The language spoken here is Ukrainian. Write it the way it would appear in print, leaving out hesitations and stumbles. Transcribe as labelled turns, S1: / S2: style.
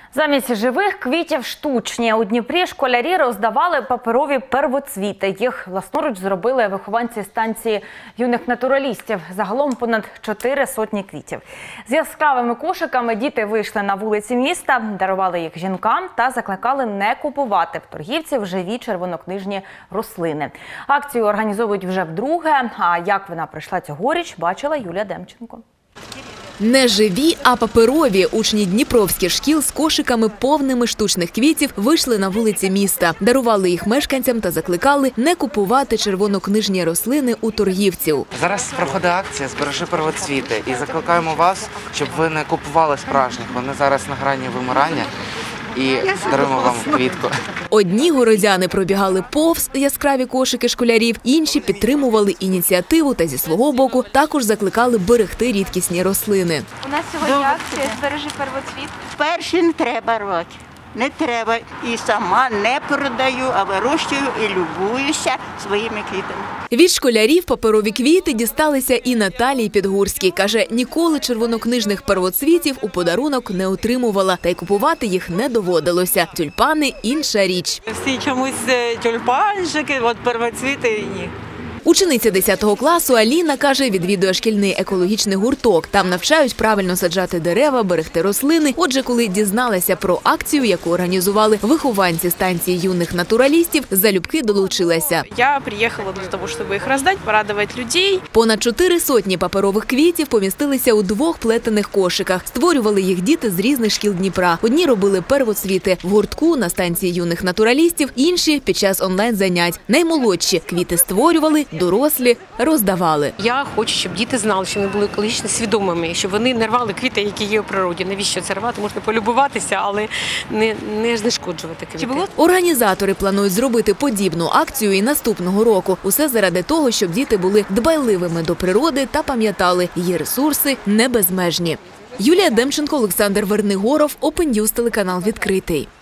S1: Замість живих квітів штучні. У Дніпрі школярі роздавали паперові первоцвіти. Їх власноруч зробили вихованці станції юних натуралістів. Загалом понад 4 сотні квітів. З яскравими кошиками діти вийшли на вулиці міста, дарували їх жінкам та закликали не купувати в торгівців живі червонокнижні рослини. Акцію організовують вже вдруге. А як вона пройшла цьогоріч, бачила Юлія Демченко.
S2: Не живі, а паперові. Учні дніпровських шкіл з кошиками повними штучних квітів вийшли на вулиці міста. Дарували їх мешканцям та закликали не купувати червонокнижні рослини у торгівців.
S3: Зараз проходить акція «Збережи первоцвіти» і закликаємо вас, щоб ви не купували справжніх. Вони зараз на грані вимирання. І даруємо вам квітку.
S2: Одні городяни пробігали повз яскраві кошики школярів, інші підтримували ініціативу та зі свого боку також закликали берегти рідкісні рослини.
S4: У нас сьогодні акція «Збережи первоцвіт».
S5: Перші не треба рвати. Не треба. І сама не продаю, а вирощую і любуюся своїми квітами.
S2: Від школярів паперові квіти дісталися і Наталії Підгурській. Каже, ніколи червонокнижних первоцвітів у подарунок не отримувала, та й купувати їх не доводилося. Тюльпани – інша річ.
S6: Всі чомусь тюльпанчики, от первоцвіти – ні.
S2: Учениця 10 класу Аліна, каже, відвідує шкільний екологічний гурток. Там навчають правильно саджати дерева, берегти рослини. Отже, коли дізналася про акцію, яку організували вихованці станції юних натуралістів, залюбки долучилася.
S7: Я приїхала для того, щоб їх роздати, порадувати людей.
S2: Понад 4 сотні паперових квітів помістилися у 2 плетених кошиках. Створювали їх діти з різних шкіл Дніпра. Одні робили первоцвіти в гуртку на станції юних натуралістів, інші – під час онлайн-занять. Наймолодші квіти створювали, дорослі роздавали.
S8: Я хочу, щоб діти знали, що вони були екологічно свідомими, щоб вони не рвали квіти, які є у природі. Навіщо це рвати? Можна полюбуватися, але не знешкоджувати квіти.
S2: Організатори планують зробити подібну акцію і наступного року. Усе заради того, щоб діти були дбайливими до природи та пам'ятали, її ресурси не безмежні. Юлія Демченко, Олександр Вернигоров, Open News, телеканал «Відкритий».